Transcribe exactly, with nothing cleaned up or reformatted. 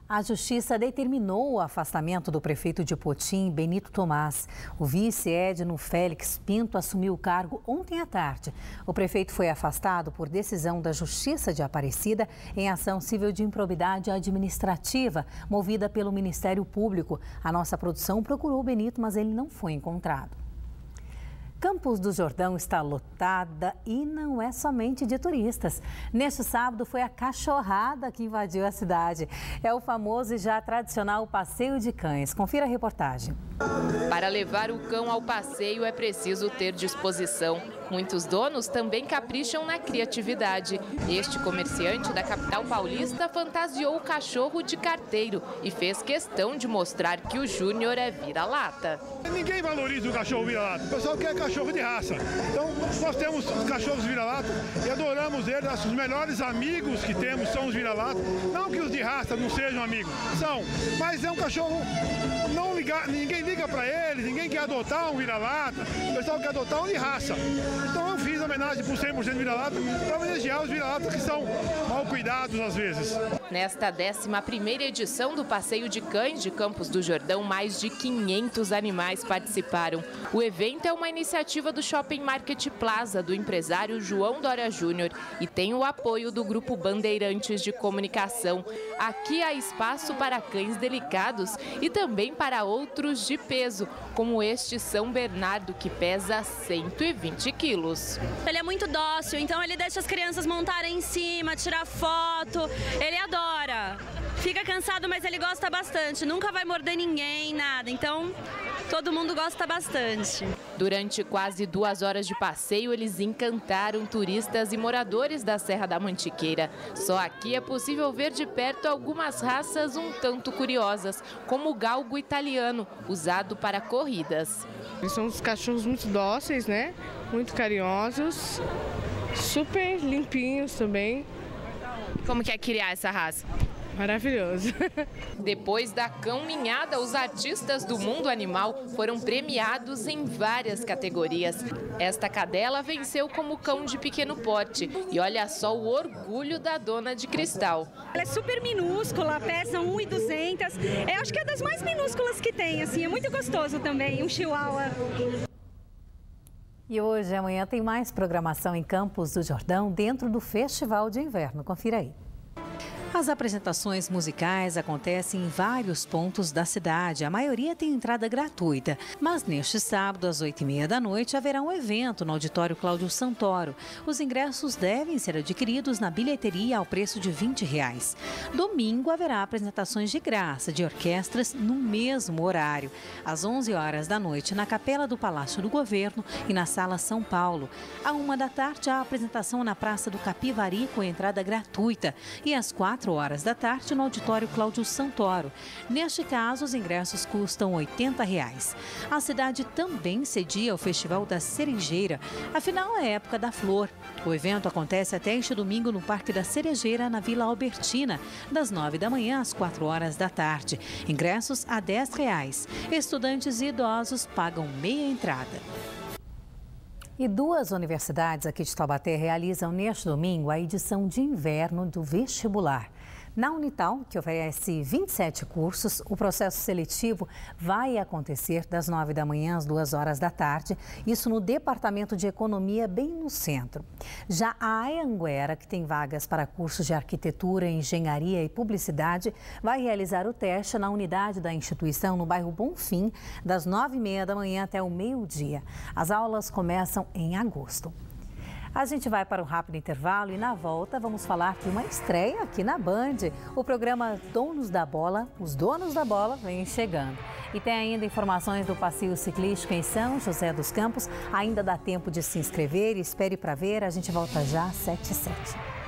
A Justiça determinou o afastamento do prefeito de Potim, Benito Tomás. O vice Edno Félix Pinto assumiu o cargo ontem à tarde. O prefeito foi afastado por decisão da Justiça de Aparecida em ação civil de improbidade administrativa, movida pelo Ministério Público. A nossa produção procurou o Benito, mas ele não foi encontrado. Campos do Jordão está lotada e não é somente de turistas. Neste sábado foi a cachorrada que invadiu a cidade. É o famoso e já tradicional passeio de cães. Confira a reportagem. Para levar o cão ao passeio é preciso ter disposição. Muitos donos também capricham na criatividade. Este comerciante da capital paulista fantasiou o cachorro de carteiro e fez questão de mostrar que o Júnior é vira-lata. Ninguém valoriza o cachorro vira-lata. O pessoal quer cachorro de raça. Então, nós temos os cachorros vira-lata e adoramos eles. Os melhores amigos que temos são os vira-lata. Não que os de raça não sejam amigos, são. Mas é um cachorro, não liga, ninguém liga para eles, ninguém quer adotar um vira-lata. O pessoal quer adotar um de raça. Então, eu fiz homenagem por cem por cento de vira-lata para homenagear os vira-latas que são mal cuidados às vezes. Nesta décima primeira edição do Passeio de Cães de Campos do Jordão, mais de quinhentos animais participaram. O evento é uma iniciativa do Shopping Market Plaza, do empresário João Dória Júnior, e tem o apoio do Grupo Bandeirantes de Comunicação. Aqui há espaço para cães delicados e também para outros de peso, como este São Bernardo, que pesa cento e vinte quilos. Ele é muito dócil, então ele deixa as crianças montarem em cima, tirar foto, ele adora. Fica cansado, mas ele gosta bastante, nunca vai morder ninguém, nada, então todo mundo gosta bastante. Durante quase duas horas de passeio, eles encantaram turistas e moradores da Serra da Mantiqueira. Só aqui é possível ver de perto algumas raças um tanto curiosas, como o galgo italiano, usado para corridas. Eles são uns cachorros muito dóceis, né? Muito carinhosos, super limpinhos também. Como que é criar essa raça? Maravilhoso. Depois da caminhada, os artistas do mundo animal foram premiados em várias categorias. Esta cadela venceu como cão de pequeno porte. E olha só o orgulho da dona de Cristal. Ela é super minúscula, pesa um e duzentos. Eu acho que é das mais minúsculas que tem, assim, é muito gostoso também, um chihuahua. E hoje e amanhã tem mais programação em Campos do Jordão dentro do Festival de Inverno. Confira aí. As apresentações musicais acontecem em vários pontos da cidade. A maioria tem entrada gratuita. Mas neste sábado, às oito e meia da noite, haverá um evento no auditório Cláudio Santoro. Os ingressos devem ser adquiridos na bilheteria ao preço de vinte reais. Domingo haverá apresentações de graça de orquestras no mesmo horário. Às onze horas da noite, na Capela do Palácio do Governo e na Sala São Paulo. À uma da tarde, a apresentação na Praça do Capivari com entrada gratuita. E às quatro horas da tarde no auditório Cláudio Santoro. Neste caso, os ingressos custam oitenta reais. A cidade também cedia o Festival da Cerejeira, afinal é a época da flor. O evento acontece até este domingo no Parque da Cerejeira, na Vila Albertina, das nove da manhã às quatro horas da tarde. Ingressos a dez reais. Estudantes e idosos pagam meia entrada. E duas universidades aqui de Taubaté realizam neste domingo a edição de inverno do vestibular. Na Unital, que oferece vinte e sete cursos, o processo seletivo vai acontecer das nove da manhã às duas horas da tarde, isso no Departamento de Economia, bem no centro. Já a Anhanguera, que tem vagas para cursos de arquitetura, engenharia e publicidade, vai realizar o teste na unidade da instituição no bairro Bonfim, das nove e meia da manhã até o meio-dia. As aulas começam em agosto. A gente vai para um rápido intervalo e na volta vamos falar de uma estreia aqui na Band. O programa Donos da Bola, os donos da bola vêm chegando. E tem ainda informações do passeio ciclístico em São José dos Campos. Ainda dá tempo de se inscrever, espere para ver. A gente volta já às sete e sete.